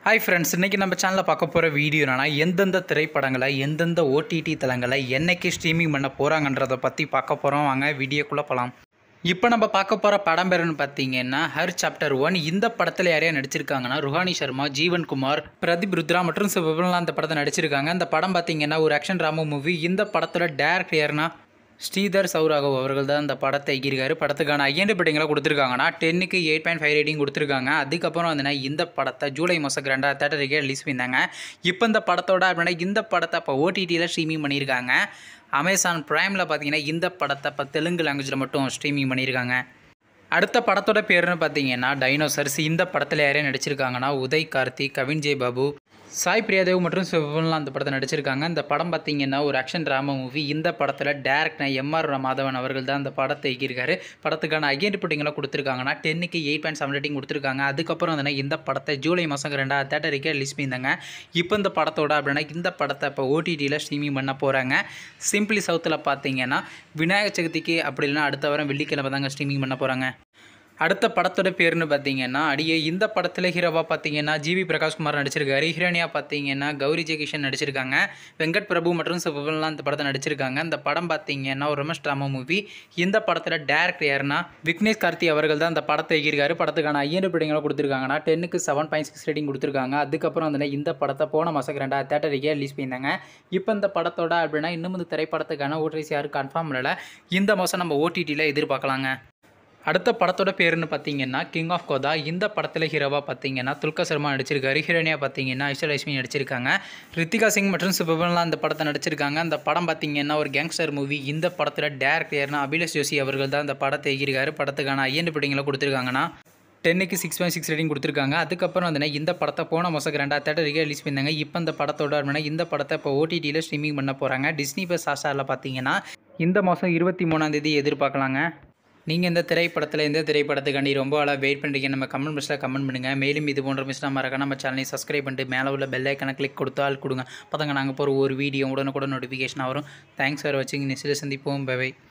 Hi friends, இன்றைக்கி நம்ம சேனலில் பார்க்க போகிற வீடியோ என்னன்னா, எந்தெந்த திரைப்படங்களை எந்தெந்த ஓடிடி தளங்களை என்னைக்கு ஸ்ட்ரீமிங் பண்ண போகிறாங்கன்றதை பற்றி பார்க்க போகிறோம். வாங்க வீடியோக்குள்ளே போகலாம். இப்போ நம்ம பார்க்க போகிற படம் பேருன்னு பார்த்தீங்கன்னா ஹர் சாப்டர் 1. இந்த படத்தில் யாரையா நடிச்சிருக்காங்கன்னா ருஹானி சர்மா, ஜீவன் குமார், பிரதீப் ருத்ரா மற்றும் சிவபெல்லாம் அந்த படத்தை நடிச்சிருக்காங்க. இந்த படம் பார்த்தீங்கன்னா ஒரு ஆக்ஷன் ட்ராமா மூவி. இந்த படத்தில் டேரக்டர் யாருன்னா ஸ்ரீதர் சௌராகவ் அவர்கள் தான் இந்த படத்தை இயக்கியிருக்காரு. படத்துக்கான ஐஎன்டிபிடிங்களை கொடுத்துருக்காங்கன்னா 10க்கு 8.5 ரேட்டிங் கொடுத்துருக்காங்க. அதுக்கப்புறம் வந்து இந்த படத்தை ஜூலை மாதம் 2 தேட்டருக்கு ரிலீஸ் பண்ணியிருந்தாங்க. இப்போ இந்த படத்தோட அப்படின்னா இந்த படத்தை இப்போ ஓடிடியில் ஸ்ட்ரீமிங் பண்ணியிருக்காங்க. அமேசான் ப்ரைமில் பார்த்தீங்கன்னா இந்த படத்தை இப்போ தெலுங்கு லாங்குவேஜில் மட்டும் ஸ்ட்ரீமிங் பண்ணியிருக்காங்க. அடுத்த படத்தோட பேருன்னு பார்த்தீங்கன்னா டைனோசர்ஸ். இந்த படத்தில் யாரையும் நடிச்சிருக்காங்கன்னா உதய் கார்த்திக், கவின் ஜே பாபு, சாய் பிரியாதேவ் மற்றும் சிவபெல்லாம் அந்த படத்தை நடிச்சிருக்காங்க. இந்த படம் பார்த்தீங்கன்னா ஒரு ஆக்ஷன் ட்ராமா மூவி. இந்த படத்தில் டேரக்டர் எம்ஆர் மாதவன் அவர்கள் தான் அந்த படத்தை இயக்கியிருக்காரு. படத்துக்கான ஐஎன்டிபிடிங்களை கொடுத்துருக்காங்கன்னா 10க்கு 8.7 ரேட்டிங் கொடுத்துருக்காங்க. அதுக்கப்புறம் வந்து இந்த படத்தை ஜூலை மாதம் 2 தேட்டருக்கு ரிலீஸ் பண்ணியிருந்தாங்க. இப்போ இந்த படத்தோட அப்படின்னா இந்த படத்தை இப்போ ஓடிடியில் ஸ்ட்ரீமிங் பண்ண போகிறாங்க. சிம்பிளி சவுத்தில் பார்த்தீங்கன்னா விநாயகர் சதுர்த்திக்கு அப்படி இல்லைன்னா அடுத்த வாரம் வெள்ளிக்கிழமை தாங்க ஸ்ட்ரீமிங் பண்ண போகிறாங்க. அடுத்த படத்தோட பேருன்னு பார்த்தீங்கன்னா அடியே. இந்த படத்தில் ஹீரோவாக பார்த்தீங்கன்னா ஜிவி பிரகாஷ்குமார் நடிச்சிருக்காரு. ஹீரோனியாக பார்த்தீங்கன்னா கௌரி ஜெயகிஷன் நடிச்சிருக்காங்க. வெங்கட் பிரபு மற்றும் சிவபெல்லாம் இந்த படத்தை நடிச்சிருக்காங்க. இந்த படம் பார்த்தீங்கன்னா ஒரு ரொமான்ஸ் ட்ராமா மூவி. இந்த படத்தில் டேரக்டர் யாருன்னா விக்னேஷ் கார்த்தி அவர்கள் தான் இந்த படத்தை இயக்கியிருக்காரு. படத்துக்கான ஐஎன்டிபிடிங்களை கொடுத்துருக்காங்கன்னா 10க்கு 7.6 ரேட்டிங் கொடுத்துருக்காங்க. அதுக்கப்புறம் வந்து இந்த படத்தை போன மாதம் 2 தேட்டருக்கே ரிலீஸ் பண்ணியிருந்தாங்க. இப்போ இந்த படத்தோட அப்படின்னா இன்னும் இந்த திரைப்படத்துக்கான ஓடிடிஸ் யாரும் கன்ஃபார்ம் இல்லை. இந்த மாதம் நம்ம ஓடிடியில் எதிர்பார்க்கலாங்க. அடுத்த படத்தோட பேருன்னு பார்த்தீங்கன்னா கிங் ஆஃப் கோதா. இந்த படத்தில் ஹீரோவாக பார்த்தீங்கன்னா துல்கர் சர்மா நடிச்சிருக்காரு. ஹீரோனியாக பார்த்தீங்கன்னா ஐஸ்வர்யலட்சுமி நடிச்சிருக்காங்க. ரித்திகா சிங் மற்றும் சிவபெல்லாம் அந்த படத்தை நடிச்சிருக்காங்க. அந்த படம் பார்த்தீங்கன்னா ஒரு கேங்ஸ்டர் மூவி. இந்த படத்தில் டேரக்டர் யாருன்னா அபிலாஷ் ஜோஷி அவர்கள் தான் அந்த படத்தை இயக்கியிருக்காரு. படத்துக்கான ஐஎன்டிபிடிங்களை கொடுத்துருக்காங்கன்னா 10க்கு 6.6 ரேட்டிங் கொடுத்துருக்காங்க. அதுக்கப்புறம் வந்து இந்த படத்தை போன மாதம் 2 தேட்டருக்கு ரிலீஸ் பண்ணியிருந்தாங்க. இப்போ இந்த படத்தோட அப்படின்னா இந்த படத்தை இப்போ ஓடிடியில் ஸ்ட்ரீமிங் பண்ண போகிறாங்க. டிஸ்னி ப்ளஸ் ஹாட்ஸ்டாரில் பார்த்தீங்கன்னா இந்த மாதம் 23ஆம் தேதி எதிர்பார்க்கலாங்க. நீங்கள் இந்த திரைப்படத்தில் எந்த திரைப்படத்துக்காண்டி ரொம்ப ஆளாக வெயிட் பண்ணுறீங்க நம்ம கமெண்ட் பாக்ஸில் கமெண்ட் பண்ணுங்கள். மேலும் இது போன்ற மிஸ்டாக மறக்காம நம்ம சேனலை சப்ஸ்கிரைப் பண்ணிட்டு மேலே உள்ள பெல் ஐக்கனை கிளிக் கொடுத்தால் கொடுங்க. பார்த்தங்க நாங்கள் போகிற ஒரு வீடியோ உடனுக்குடன் நோட்டிஃபிகேஷன் வரும். தேங்க்ஸ் ஃபார் வாட்சிங். நெக்ஸ்ட்டில் சந்திப்போம். Bye by.